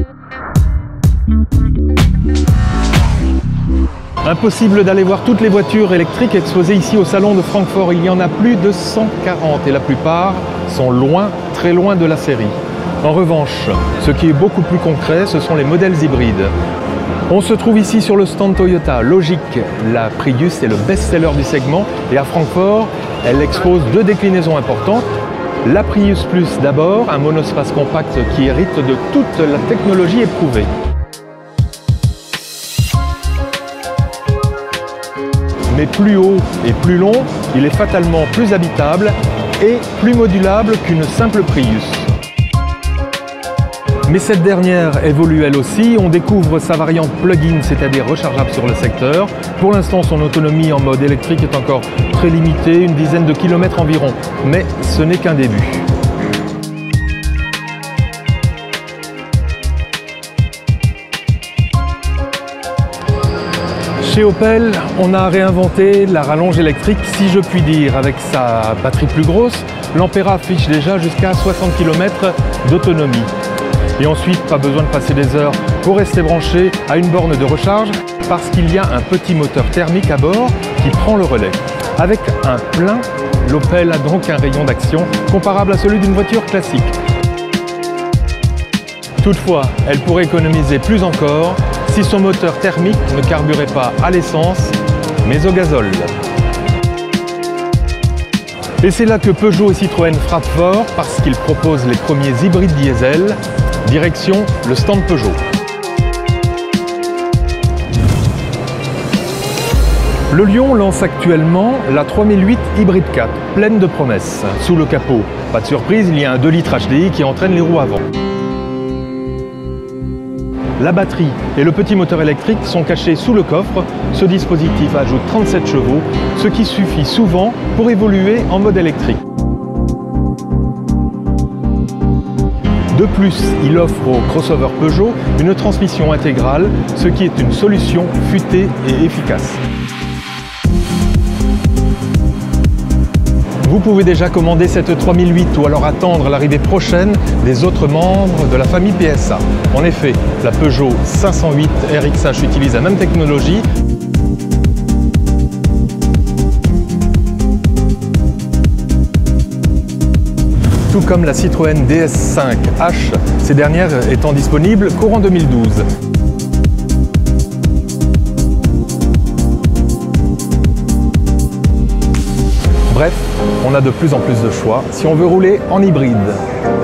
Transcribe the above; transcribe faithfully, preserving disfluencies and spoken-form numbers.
Impossible d'aller voir toutes les voitures électriques exposées ici au salon de Francfort. Il y en a plus de cent quarante et la plupart sont loin, très loin de la série. En revanche, ce qui est beaucoup plus concret, ce sont les modèles hybrides. On se trouve ici sur le stand Toyota. Logique, la Prius est le best-seller du segment et à Francfort, elle expose deux déclinaisons importantes. La Prius Plus d'abord, un monospace compact qui hérite de toute la technologie éprouvée. Mais plus haut et plus long, il est fatalement plus habitable et plus modulable qu'une simple Prius. Mais cette dernière évolue elle aussi. On découvre sa variante plug-in, c'est-à-dire rechargeable sur le secteur. Pour l'instant, son autonomie en mode électrique est encore très limitée, une dizaine de kilomètres environ. Mais ce n'est qu'un début. Chez Opel, on a réinventé la rallonge électrique, si je puis dire. Avec sa batterie plus grosse, l'Ampera affiche déjà jusqu'à soixante kilomètres d'autonomie. Et ensuite, pas besoin de passer des heures pour rester branché à une borne de recharge parce qu'il y a un petit moteur thermique à bord qui prend le relais. Avec un plein, l'Opel a donc un rayon d'action comparable à celui d'une voiture classique. Toutefois, elle pourrait économiser plus encore si son moteur thermique ne carburait pas à l'essence, mais au gazole. Et c'est là que Peugeot et Citroën frappent fort parce qu'ils proposent les premiers hybrides diesel. Direction le stand Peugeot. Le Lion lance actuellement la trois mille huit Hybrid quatre, pleine de promesses. Sous le capot, pas de surprise, il y a un deux litres H D I qui entraîne les roues avant. La batterie et le petit moteur électrique sont cachés sous le coffre. Ce dispositif ajoute trente-sept chevaux, ce qui suffit souvent pour évoluer en mode électrique. De plus, il offre au crossover Peugeot une transmission intégrale, ce qui est une solution futée et efficace. Vous pouvez déjà commander cette trois mille huit ou alors attendre l'arrivée prochaine des autres membres de la famille P S A. En effet, la Peugeot cinq cent huit R X H utilise la même technologie. Tout comme la Citroën D S cinq H, ces dernières étant disponibles courant deux mille douze. Bref, on a de plus en plus de choix si on veut rouler en hybride.